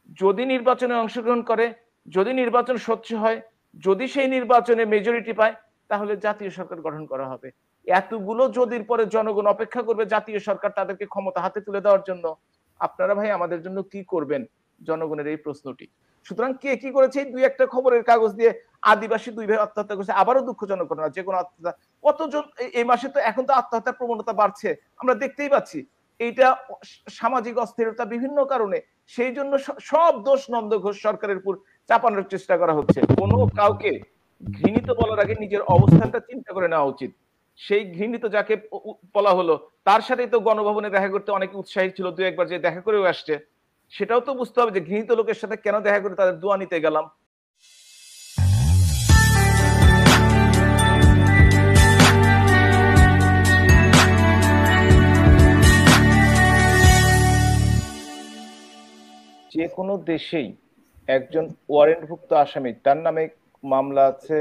যদি নির্বাচনে অংশগ্রহণ করে, যদি নির্বাচন স্বচ্ছ হয়, যদি সেই নির্বাচনে মেজরিটি পায়, তাহলে জাতীয় সরকার গঠন করা হবে। এতগুলো যদির পরে জনগণ অপেক্ষা করবে জাতীয় সরকার তাদেরকে ক্ষমতা হাতে তুলে দেওয়ার জন্য। আপনারা ভাই আমাদের জন্য কি করবেন? জনগণের এই প্রশ্নটি। সুতরাং কে কি করেছে দুই একটা খবরের কাগজ দিয়ে আদিবাসী 2 ভাই আত্মহত্যা করেছে, আবারও দুঃখজনক ঘটনা, যে কোনো আত্মহত্যা। কতজন এই মাসে তো এখন তো আত্মহত্যার প্রবণতা বাড়ছে, আমরা দেখতেই পাচ্ছি। এইটা সামাজিক অস্থিরতা বিভিন্ন কারণে, সেই জন্য সব দোষ নন্দ ঘোষ সরকারের উপর চাপানোর চেষ্টা করা হচ্ছে। কোনো কাউকে ঘৃণিত বলার আগে নিজের অবস্থানটা চিন্তা করে নেওয়া উচিত। সেই ঘৃণিত যাকে বলা হলো তার সাথেই তো গণভবনে দেখা করতে অনেক উৎসাহী ছিল, দু একবার যে দেখা করেও আসছে। সেটাও তো বুঝতে হবে যে ঘৃণিত লোকের সাথে কেন দেখা করে তাদের দোয়া নিতে গেলাম। যে কোনো দেশেই একজন ওয়ারেন্টভুক্ত আসামি, তার নামে মামলা আছে,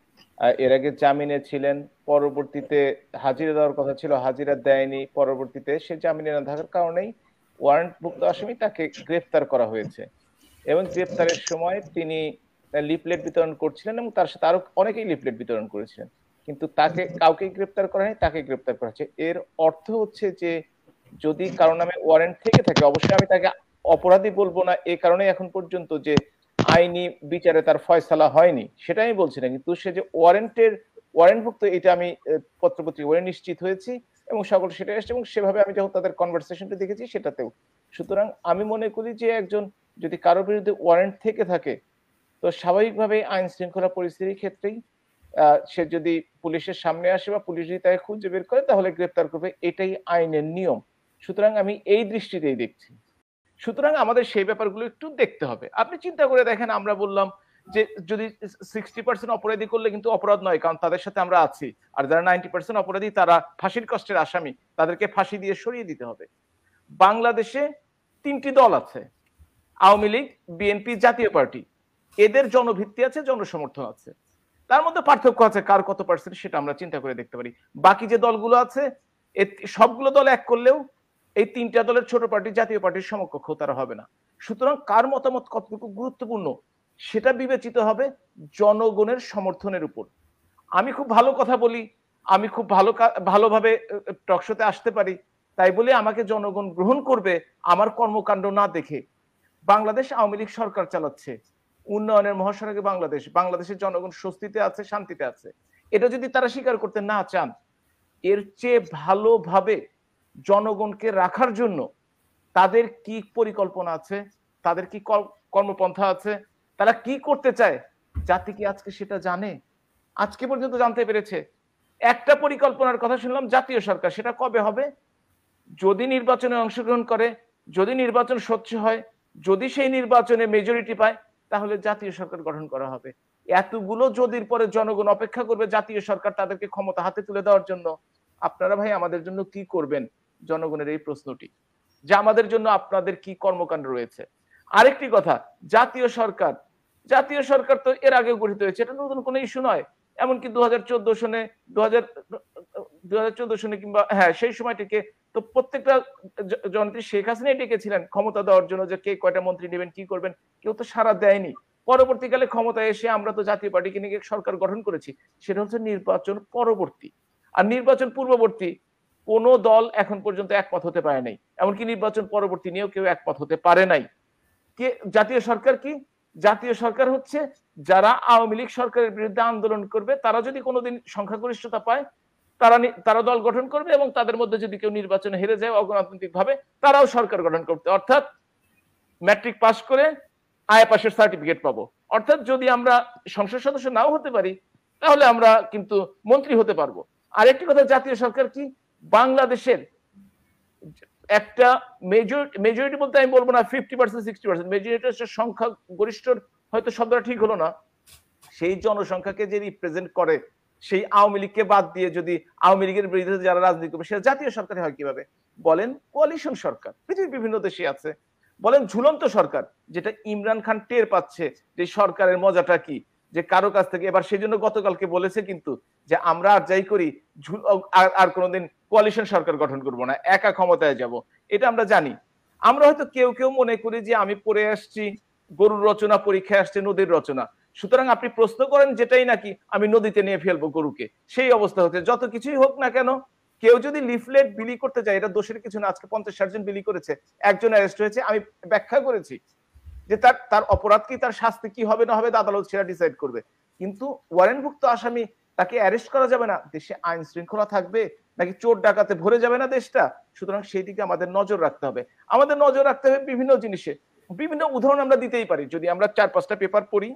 এর আগে জামিনে ছিলেন, পরবর্তীতে হাজিরা দেওয়ার কথা ছিল, হাজিরা দেয়নি, পরবর্তীতে সে জামিনে না থাকার কারণেই ওয়ারেন্টভুক্ত আসামি, তাকে গ্রেফতার করা হয়েছে। এবং গ্রেফতারের সময় তিনি লিফলেট বিতরণ করছিলেন এবং তার সাথে আরো অনেকেই লিফলেট বিতরণ করেছিলেন, কিন্তু তাকে কাউকে গ্রেফতার করা হয়নি, তাকে গ্রেফতার করা হচ্ছে। এর অর্থ হচ্ছে যে যদি কারো নামে ওয়ারেন্ট থেকে থাকে, অবশ্যই আমি তাকে অপরাধী বলবো না, এই কারণে এখন পর্যন্ত যে আইনি বিচারে তার ফয়সালা হয়নি সেটা আমি বলছি না, কিন্তু সে যে ওয়ারেন্টভুক্ত এটা আমি পত্রপত্রিকা পড়ে নিশ্চিত হয়েছি এবং সকল সেটা এসছে, এবং সেভাবে আমি যখন তাদের কনভারসেশনটা দেখেছি সেটাতেও। সুতরাং আমি মনে করি যে একজন যদি কারো বিরুদ্ধে ওয়ারেন্ট থেকে থাকে, তো স্বাভাবিকভাবে আইন শৃঙ্খলা পরিস্থিতির ক্ষেত্রেই সে যদি পুলিশের সামনে আসে বা পুলিশ যদি তাকে খুঁজে বের করে তাহলে গ্রেপ্তার করবে, এটাই আইনের নিয়ম। সুতরাং আমি এই দৃষ্টিতেই দেখছি। সুতরাং আমাদের সেই ব্যাপারগুলো একটু দেখতে হবে। আপনি চিন্তা করে দেখেন, আমরা বললাম যে যদি 60% অপরাধী করলে কিন্তু অপরাধ নয়, কারণ তাদের সাথে আমরা আছি। আর যারা 90% অপরাধী তারা ফাঁসির কষ্টের আসামি, তাদেরকে ফাঁসি দিয়ে সরিয়ে দিতে হবে। বাংলাদেশে 3টি দল আছে, আওয়ামী লীগ, বিএনপি, জাতীয় পার্টি। এদের জনভিত্তি আছে, জনসমর্থন আছে। তার মধ্যে পার্থক্য আছে কার কত পার্সেন্ট, সেটা আমরা চিন্তা করে দেখতে পারি। বাকি যে দলগুলো আছে সবগুলো দল এক করলেও এই 3টা দলের ছোট পার্টি জাতীয় পার্টির সমকক্ষ তারা হবে না। সুতরাং কার মতামত কতটুকু গুরুত্বপূর্ণ সেটা বিবেচিত হবে জনগণের সমর্থনের উপর। আমি খুব ভালো কথা বলি, আমি খুব ভালোভাবে টকশোতে আসতে পারি, তাই বলে আমাকে জনগণ গ্রহণ করবে আমার কর্মকাণ্ড না দেখে। বাংলাদেশ আওয়ামী লীগ সরকার চালাচ্ছে, উন্নয়নের মহাসড়কে বাংলাদেশের জনগণ স্বস্তিতে আছে, শান্তিতে আছে। এটা যদি তারা স্বীকার করতে না চান, এর চেয়ে ভালোভাবে জনগণকে রাখার জন্য তাদের কি পরিকল্পনা আছে, তাদের কি কর্মপন্থা আছে, তারা কি করতে চায়, জাতি কি আজকে সেটা জানে? আজকে পর্যন্ত জানতে পেরেছে? একটা পরিকল্পনার কথা শুনলাম, জাতীয় সরকার। সেটা কবে হবে? যদি নির্বাচনে অংশগ্রহণ করে, যদি নির্বাচন স্বচ্ছ হয়, যদি সেই নির্বাচনে মেজরিটি পায়, তাহলে জাতীয় সরকার গঠন করা হবে। এতগুলো যদির পরে জনগণ অপেক্ষা করবে জাতীয় সরকার তাদেরকে ক্ষমতা হাতে তুলে দেওয়ার জন্য। আপনারা ভাই আমাদের জন্য কি করবেন? জনগণের এই প্রশ্নটি, যে আমাদের জন্য আপনাদের কি কর্মকাণ্ড রয়েছে। আরেকটি কথা, জাতীয় সরকার, জাতীয় সরকার তো এর আগে গঠিত হয়েছে, এটা নতুন কোনো ইস্যু নয়। এমনকি 2014 সনে 2014 সনে কিংবা হ্যাঁ সেই সময় থেকে তো প্রত্যেকটা জননেত্রী শেখ হাসিনাই ডেকেছিলেন ক্ষমতা দেওয়ার জন্য, যে কে কয়টা মন্ত্রী নেবেন, কি করবেন, কেউ তো সাড়া দেয়নি। পরবর্তীকালে ক্ষমতায় এসে আমরা তো জাতীয় পার্টিকে নিয়ে সরকার গঠন করেছি, সেটা হচ্ছে নির্বাচন পরবর্তী। আর নির্বাচন পূর্ববর্তী কোন দল এখন পর্যন্ত একমত হতে পারে নাই, এমনকি নির্বাচন পরবর্তী নিয়েও কেউ একমত হতে পারে নাই। কে জাতীয় সরকার? কি জাতীয় সরকার হচ্ছে যারা আওয়ামী লীগ সরকারের বিরুদ্ধে আন্দোলন করবে, তারা যদি কোনোদিন সংখ্যাগরিষ্ঠতা পায়, তারা দল গঠন করবে এবং তাদের মধ্যে যদি কেউ নির্বাচনে হেরে যায় অগণতান্ত্রিক ভাবে, তারাও সরকার গঠন করতে, অর্থাৎ ম্যাট্রিক পাস করে আয়া পাশের সার্টিফিকেট পাবো। অর্থাৎ যদি আমরা সংসদ সদস্য নাও হতে পারি, তাহলে আমরা কিন্তু মন্ত্রী হতে পারবো। আর একটি কথা, জাতীয় সরকার কি বাংলাদেশের একটা মেজরিটি বলতে আমি বলবো না 50% 60%, মেজরিটি হচ্ছে সংখ্যা গরিষ্ঠ, হয়তো শব্দটা ঠিক হলো না, সেই জনসংখ্যাকে যে রিপ্রেজেন্ট করে, সেই আওয়ামী লীগকে বাদ দিয়ে যদি আওয়ামী লীগের বিরুদ্ধে যারা রাজনীতি করবে সেটা জাতীয় সরকার হয় কিভাবে? বলেন কোয়ালিশন সরকার, পৃথিবীর বিভিন্ন দেশে আছে। বলেন ঝুলন্ত সরকার, যেটা ইমরান খান টের পাচ্ছে যে সরকারের মজাটা কি, যে কারো কাছ থেকে। এবার সেই জন্য গতকালকে বলেছে কিন্তু যে আমরা আর যাই করি আর কোনোদিন কোয়ালিশন সরকার গঠন করব না, একা ক্ষমতায় যাব। এটা আমরা জানি। আমরা হয়তো কেউ কেউ মনে করি যে আমি পড়ে আসছি, গরুর রচনা পরীক্ষায় আসছে নদীর রচনা। সুতরাং আপনি প্রশ্ন করেন যেটাই নাকি আমি নদীতে নিয়ে ফেলবো গরুকে, সেই অবস্থা হচ্ছে। যত কিছুই হোক না কেন, কেউ যদি লিফলেট বিলি করতে যায়, এটা দোষের কিছু না। আজকে 50-60 জন বিলি করেছে, একজন অ্যারেস্ট হয়েছে। আমি ব্যাখ্যা করেছি যে তার অপরাধ কি, তার শাস্তি কি হবে না হবে আদালত সেটা ডিসাইড করবে। কিন্তু ওয়ারেন্টভুক্ত আসামি তাকে অ্যারেস্ট করা যাবে না। দেশে আইন শৃঙ্খলা থাকবে নাকি চোর ডাকাতে ভরে যাবে না দেশটা? সুতরাং সেই দিকে আমাদের নজর রাখতে হবে। আমাদের নজর রাখতে হবে বিভিন্ন জিনিসে। বিভিন্ন উদাহরণ আমরা দিতেই পারি। যদি আমরা 4-5টা পেপার পড়ি,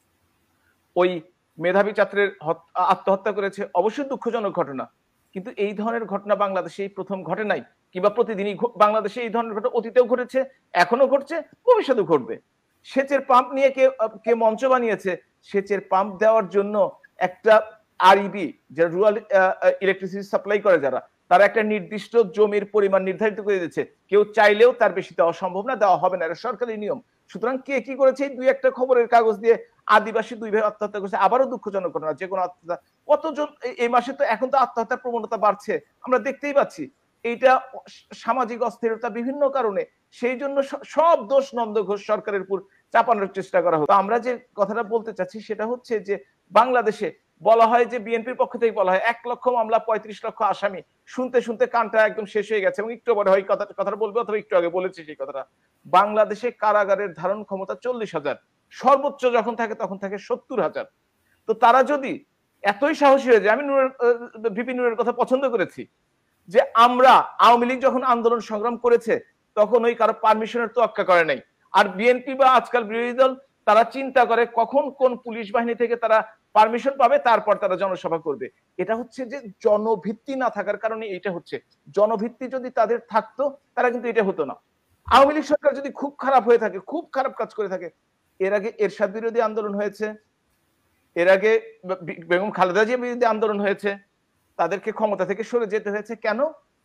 ওই মেধাবী ছাত্রের আত্মহত্যা করেছে, অবশ্যই দুঃখজনক ঘটনা। কিন্তু এই ধরনের ঘটনা বাংলাদেশে এই প্রথম ঘটে নাই, কিংবা প্রতিদিনই বাংলাদেশে এই ধরনের ঘটনা অতীতেও ঘটেছে, এখনো ঘটছে, ভবিষ্যতেও ঘটবে। সেচের পাম্প নিয়ে কে মঞ্চ বানিয়েছে? সেচের পাম্প দেওয়ার জন্য একটা আরইবি, যারা রুরাল ইলেকট্রিসিটি সাপ্লাই করে, যারা, তারা একটা নির্দিষ্ট জমির পরিমাণ নির্ধারিত করে দিয়েছে। কেউ চাইলেও তার বেশি দেওয়া সম্ভব না, দেওয়া হবে না, এটা সরকারি নিয়ম। সুতরাং কে কি করেছে, দুই একটা খবরের কাগজ দিয়ে আদিবাসী 2 ভাই আত্মহত্যা করেছে, আবারও দুঃখজনক ঘটনা। যে কোনো আত্মহত্যা, কতজন এই মাসে তো, এখন তো আত্মহত্যার প্রবণতা বাড়ছে, আমরা দেখতেই পাচ্ছি। এইটা সামাজিক অস্থিরতা বিভিন্ন কারণে, সেই জন্য সব দোষ নন্দ ঘোষ সরকারের উপর চাপানোর চেষ্টা করা হতো। আমরা যে কথাটা বলতে চাচ্ছি সেটা হচ্ছে যে বাংলাদেশে বলা হয় যে বিএনপির পক্ষ থেকে বলা হয় 1 লক্ষ মামলা 35 লক্ষ আসামি। শুনতে শুনতে কানটা একদম শেষ হয়ে গেছে, এবং একটু পরে হয় কথাটা বলবে, অথবা একটু আগে বলেছি সেই কথাটা। বাংলাদেশে কারাগারের ধারণ ক্ষমতা 40,000, সর্বোচ্চ যখন থাকে তখন থাকে 70,000। তো তারা যদি এতই সাহসী হয়ে যায়, আমি ভিপি নুরের কথা পছন্দ করেছি যে আমরা আওয়ামী লীগ যখন আন্দোলন সংগ্রাম করেছে তখন ওই কারো পারমিশনের তোয়াক্কা করে নাই। আর বিএনপি বা আজকাল বিরোধী দল, তারা চিন্তা করে কখন কোন পুলিশ বাহিনী থেকে তারা পারমিশন পাবে, তারপর তারা জনসভা করবে। এটা হচ্ছে যে জনভিত্তি না থাকার কারণে এটা হচ্ছে। জনভিত্তি যদি তাদের থাকতো, তারা কিন্তু এটা হতো না। আওয়ামী লীগ সরকার যদি খুব খারাপ হয়ে থাকে, খুব খারাপ কাজ করে থাকে, এর আগে এরশাদ বিরোধী আন্দোলন হয়েছে, এর আগে বেগম খালেদা জিয়া বিরোধী আন্দোলন হয়েছে, তাদেরকে ক্ষমতা থেকে সরে যেতে হয়েছে। কেন?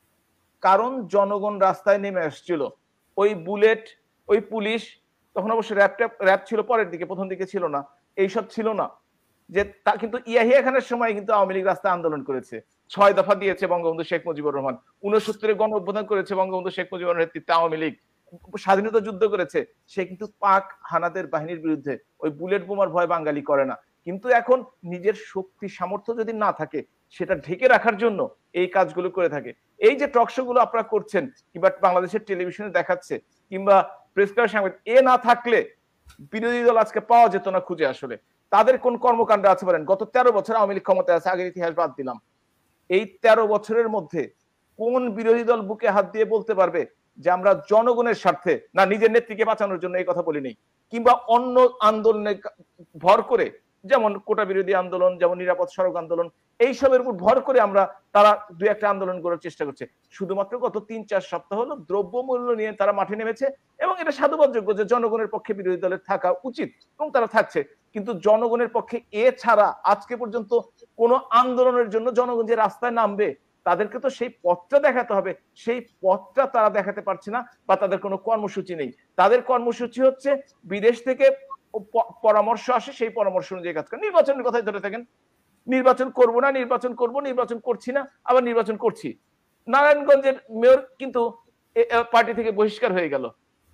কারণ জনগণ রাস্তায় নেমে আসছিল। ওই বুলেট, ওই পুলিশ, তখন অবশ্য র্যাব ছিল পরের দিকে, প্রথম দিকে ছিল না, এইসব ছিল না। যে তা কিন্তু ইয়াহিয়া খানের সময় কিন্তু আওয়ামী লীগ রাস্তায় আন্দোলন করেছে, 6 দফা দিয়েছে বঙ্গবন্ধু শেখ মুজিবুর রহমান, 69-এ গণ অভ্যুত্থান করেছে বঙ্গবন্ধু শেখ মুজিবুর নেতৃত্বে আওয়ামী লীগ, স্বাধীনতা যুদ্ধ করেছে। সে কিন্তু পাক হানাদের বাহিনীর বিরুদ্ধে ওই বুলেট বোমার ভয় বাঙালি করে না। কিন্তু এখন নিজের শক্তি সামর্থ্য যদি না থাকে, সেটা ঢেকে রাখার জন্য এই কাজগুলো করে থাকে। এই যে টক শো গুলো আপনারা করছেন, কিংবা বাংলাদেশের টেলিভিশনে দেখাচ্ছে, কিংবা প্রেস ক্লাব সাংবাদিক, এ না থাকলে বিরোধী দল আজকে পাওয়া যেত না খুঁজে। আসলে তাদের কোন কর্মকাণ্ড আছে বলেন? গত 13 বছর আওয়ামী লীগ ক্ষমতায় আছে, আগের ইতিহাস বাদ দিলাম। এই 13 বছরের মধ্যে কোন বিরোধী দল বুকে হাত দিয়ে বলতে পারবে যে আমরা জনগণের স্বার্থে, না নিজের নেত্রীকে বাঁচানোর জন্য এই কথা বলিনি, কিংবা অন্য আন্দোলনে ভর করে, যেমন কোটা বিরোধী আন্দোলন, যেমন নিরাপদ সড়ক আন্দোলন, এইসবের উপর ভর করে আমরা, তারা 2-1টা আন্দোলন করার চেষ্টা করছে। শুধুমাত্র গত 3-4 সপ্তাহ হলো দ্রব্যমূল্য নিয়ে তারা মাঠে নেমেছে, এবং এটা সাধুবাদযোগ্য যে জনগণের পক্ষে বিরোধী দলের থাকা উচিত, এবং তারা থাকছে। কিন্তু জনগণের পক্ষে এ ছাড়া আজকে পর্যন্ত কোন আন্দোলনের জন্য জনগণ যে রাস্তায় নামবে, তাদেরকে তো সেই পথটা দেখাতে হবে। সেই পথটা তারা দেখাতে পারছে না, বা তাদের কোনো কর্মসূচি নেই। তাদের কর্মসূচি হচ্ছে বিদেশ থেকে পরামর্শ আসে, সেই পরামর্শ অনুযায়ী কাজ করে। নির্বাচনের কথাই ধরে থাকেন, নির্বাচন করব না, নির্বাচন করব, নির্বাচন করছি না, আবার নির্বাচন করছি। নারায়ণগঞ্জের মেয়র কিন্তু পার্টি থেকে বহিষ্কার হয়ে গেল,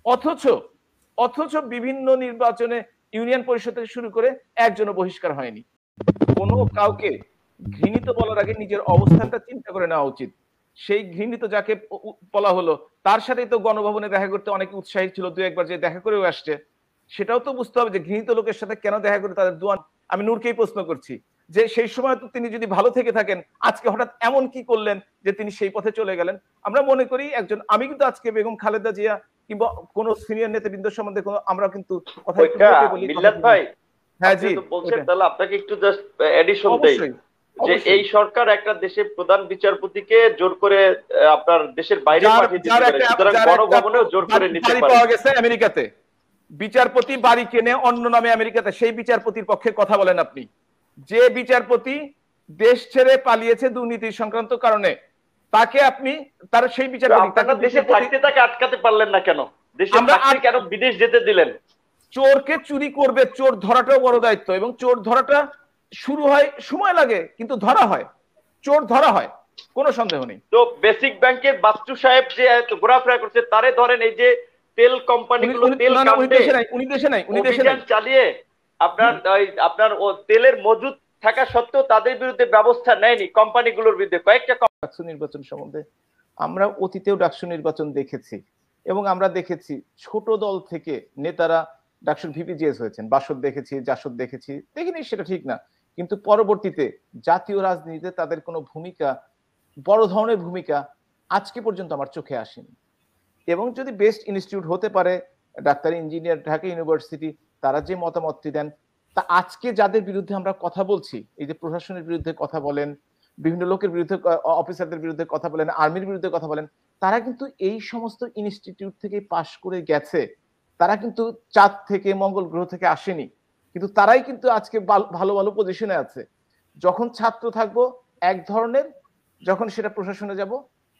অথচ বিভিন্ন নির্বাচনে ইউনিয়ন পরিষদ থেকে শুরু করে একজনও বহিষ্কার হয়নি। কোনো কাউকে ঘৃণিত বলার আগে নিজের অবস্থানটা চিন্তা করে নেওয়া উচিত। সেই ঘৃণিত যাকে বলা হলো, তার সাথেই তো গণভবনে দেখা করতে অনেকে উৎসাহী ছিল, 2-1বার যে দেখা করেও আসছে। সেটাও তো বুঝতে হবে যে ঘৃণিত লোকের সাথে কেন দেখা করে তাদের দোয়া। আমি নূরকেই প্রশ্ন করছি যে সেই সময় তো তিনি যদি ভালো থেকে থাকেন, আজকে হঠাৎ এমন কি করলেন যে তিনি সেই পথে চলে গেলেন? আমরা মনে করি একজন, আমি কিন্তু আজকে বেগম খালেদা জিয়া কিংবা কোন সিনিয়র নেতৃবৃন্দ সম্বন্ধে আমরা কিন্তু কথা বলি। মিল্লাত ভাই, হ্যাঁ জি বলছেন, তাহলে আপনাকে একটু জাস্ট এডিশন দেই যে এই সরকার একটা দেশের প্রধান বিচারপতিকে জোর করে আপনার দেশের বাইরে পাঠিয়ে দিতে পারে, সুতরাং গণভবনেও জোর করে নিতে পারে। পাওয়া গেছে আমেরিকাতে, বিচারপতি বাড়ি কেনে অন্য নামে আমেরিকাতে। সেই বিচারপতির পক্ষে কথা বলেন আপনি, যে বিচারপতি দেশ ছেড়ে পালিয়েছে দুর্নীতি সংক্রান্ত কারণে, তাকে আপনি তার সেই বিচারপতি তাকে দেশে থাকতে তাকে আটকাতে পারলেন না কেন? দেশে থাকতে কেন বিদেশ যেতে দিলেন? চোরকে চুরি করবে, চোর ধরাটাও বড় দায়িত্ব, এবং চোর ধরাটা শুরু হয়, সময় লাগে, কিন্তু ধরা হয়, চোর ধরা হয়, কোনো সন্দেহ নেই। তো বেসিক ব্যাংকের বাচ্চু সাহেব যে ঘোরাফেরা করছে, তারে ধরেন, এই যে তেল কোম্পানিগুলো তেল কাটবে অভিযান চালিয়ে আপনার তেলের মজুদ থাকা সত্ত্বেও তাদের বিরুদ্ধে ব্যবস্থা নেয়নি কোম্পানিগুলোর বিরুদ্ধে। কয়েকটা ডাকসু নির্বাচন সম্বন্ধে আমরা অতীতেও ডাকসু নির্বাচন দেখেছি, এবং আমরা দেখেছি ছোট দল থেকে নেতারা ডাকসুর ভিপিজিএস হয়েছেন। বাসদ দেখেছি, জাসদ দেখেছি, দেখিনি সেটা ঠিক না, কিন্তু পরবর্তীতে জাতীয় রাজনীতিতে তাদের কোনো ভূমিকা, বড় ধরনের ভূমিকা আজকে পর্যন্ত আমার চোখে আসেনি। এবং যদি বেস্ট ইনস্টিটিউট হতে পারে ডাক্তারি ইঞ্জিনিয়ার ঢাকা ইউনিভার্সিটি, তারা যে মতামতটি দেন, তা আজকে যাদের বিরুদ্ধে আমরা কথা বলছি, এই যে প্রশাসনের বিরুদ্ধে কথা বলেন, বিভিন্ন লোকের বিরুদ্ধে, অফিসারদের বিরুদ্ধে কথা বলেন, আর্মির বিরুদ্ধে কথা বলেন, তারা কিন্তু এই সমস্ত ইনস্টিটিউট থেকে পাশ করে গেছে। তারা কিন্তু চাঁদ থেকে, মঙ্গল গ্রহ থেকে আসেনি, কিন্তু তারাই কিন্তু আজকে ভালো ভালো পজিশনে আছে। যখন ছাত্র থাকবো এক ধরনের, যখন সেটা প্রশাসনে যাব,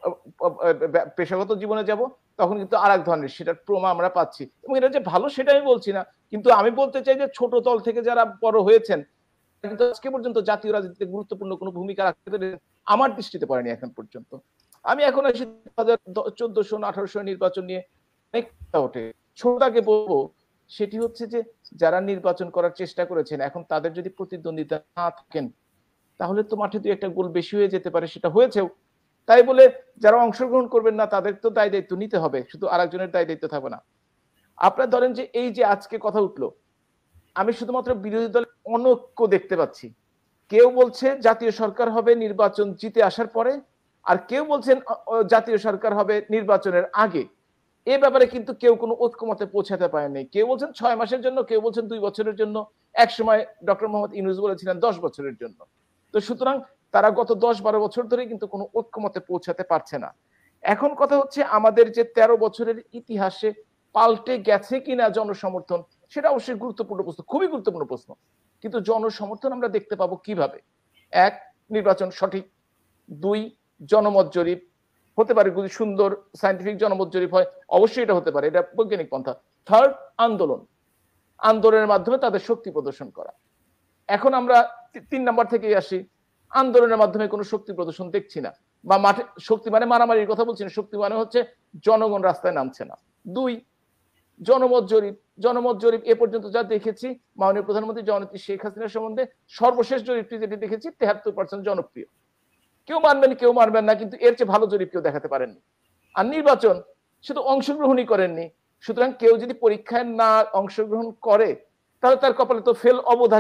পেশাগত জীবনে যাব, তখন কিন্তু আর এক ধরনের, সেটার প্রমা আমরা পাচ্ছি। এবং এটা যে ভালো সেটা আমি বলছি না, কিন্তু আমি বলতে চাই যে ছোট দল থেকে যারা বড় হয়েছেন, কিন্তু আজকে পর্যন্ত জাতীয় রাজনীতিতে গুরুত্বপূর্ণ কোনো ভূমিকা রাখতে পেরে আমার দৃষ্টিতে পারেনি এখন পর্যন্ত। আমি এখন আসি 2014-18 নির্বাচন নিয়ে অনেক কথা ওঠে। ছোটটাকে বলবো, সেটি হচ্ছে যে যারা নির্বাচন করার চেষ্টা করেছেন, এখন তাদের যদি প্রতিদ্বন্দ্বিতা না থাকেন, তাহলে তো মাঠে 2-1টা গোল বেশি হয়ে যেতে পারে, সেটা হয়েছেও। তাই বলে যারা অংশগ্রহণ করবেন না তাদের তো দায় দায়িত্ব নিতে হবে, শুধু আরেকজনের দায় দায়িত্ব থাকবে না। আপনার ধরেন যে এই যে আজকে কথা উঠলো, আমি শুধুমাত্র বিরোধী দলের অনৈক্য দেখতে পাচ্ছি। কেউ বলছে জাতীয় সরকার হবে নির্বাচন জিতে আসার পরে, আর কেউ বলছেন জাতীয় সরকার হবে নির্বাচনের আগে। এ ব্যাপারে কিন্তু কেউ কোনো ঐক্যমতে পৌঁছাতে পারেনি। কেউ বলছেন 6 মাসের জন্য, কেউ বলছেন 2 বছরের জন্য, এক সময় ডক্টর মোহাম্মদ ইউনূস বলেছিলেন 10 বছরের জন্য। তো সুতরাং তারা গত 10-12 বছর ধরে কিন্তু কোনো ঐক্যমতে পৌঁছাতে পারছে না। এখন কথা হচ্ছে আমাদের যে 13 বছরের ইতিহাসে পাল্টে গেছে কিনা জনসমর্থন, সেটা অবশ্যই গুরুত্বপূর্ণ প্রশ্ন, খুবই গুরুত্বপূর্ণ প্রশ্ন। কিন্তু জনসমর্থন আমরা দেখতে পাবো কিভাবে? 1, নির্বাচন সঠিক। 2, জনমত জরিপ হতে পারে, যদি সুন্দর সায়েন্টিফিক জনমত জরিপ হয় অবশ্যই এটা হতে পারে, এটা বৈজ্ঞানিক পন্থা। 3, আন্দোলন, আন্দোলনের মাধ্যমে তাদের শক্তি প্রদর্শন করা। এখন আমরা 3 নাম্বার থেকেই আসি, আন্দোলনের মাধ্যমে কোনো শক্তি প্রদর্শন দেখছি না, বা মাঠে শক্তি মানে মারামারির কথা বলছি না, শক্তি মানে হচ্ছে জনগণ রাস্তায় নামছে না। 2, জনমত জরিপ, জনমত জরিপ এ পর্যন্ত যা দেখেছি, মাননীয় প্রধানমন্ত্রী জননেত্রী শেখ হাসিনার সম্বন্ধে সর্বশেষ জরিপটি যেটি দেখেছি 73% জনপ্রিয়। কেউ মানবেন কেউ মানবেন না, কিন্তু এর চেয়ে ভালো জরিপ কেউ দেখাতে পারেননি। আর নির্বাচন শুধু অংশগ্রহণই করেননি, সুতরাং কেউ যদি পরীক্ষায় না অংশগ্রহণ করে তাহলে তার কপালে তো ফেল অবধারিত।